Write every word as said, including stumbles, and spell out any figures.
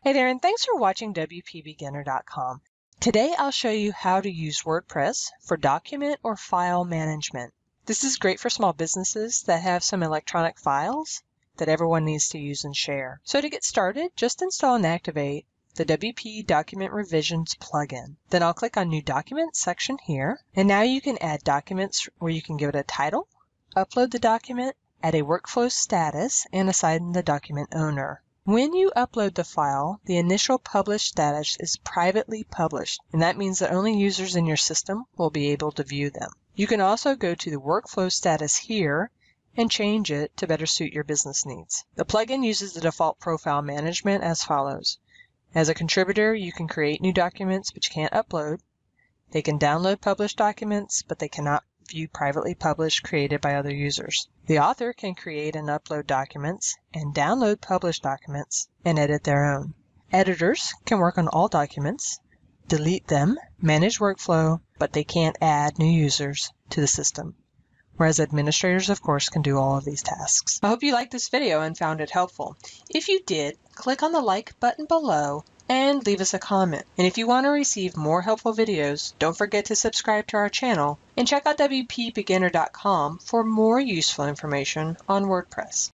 Hey there, and thanks for watching W P Beginner dot com. Today I'll show you how to use WordPress for document or file management. This is great for small businesses that have some electronic files that everyone needs to use and share. So to get started, just install and activate the W P Document Revisions plugin. Then I'll click on New Documents section here, and now you can add documents where you can give it a title, upload the document, add a workflow status, and assign the document owner. When you upload the file, the initial published status is privately published, and that means that only users in your system will be able to view them. You can also go to the workflow status here and change it to better suit your business needs. The plugin uses the default profile management as follows. As a contributor, you can create new documents but you can't upload. They can download published documents, but they cannot view privately published created by other users. The author can create and upload documents and download published documents and edit their own. Editors can work on all documents, delete them, manage workflow, but they can't add new users to the system. Whereas administrators, of course, can do all of these tasks. I hope you liked this video and found it helpful. If you did, click on the like button below and leave us a comment. And if you want to receive more helpful videos, don't forget to subscribe to our channel and check out W P Beginner dot com for more useful information on WordPress.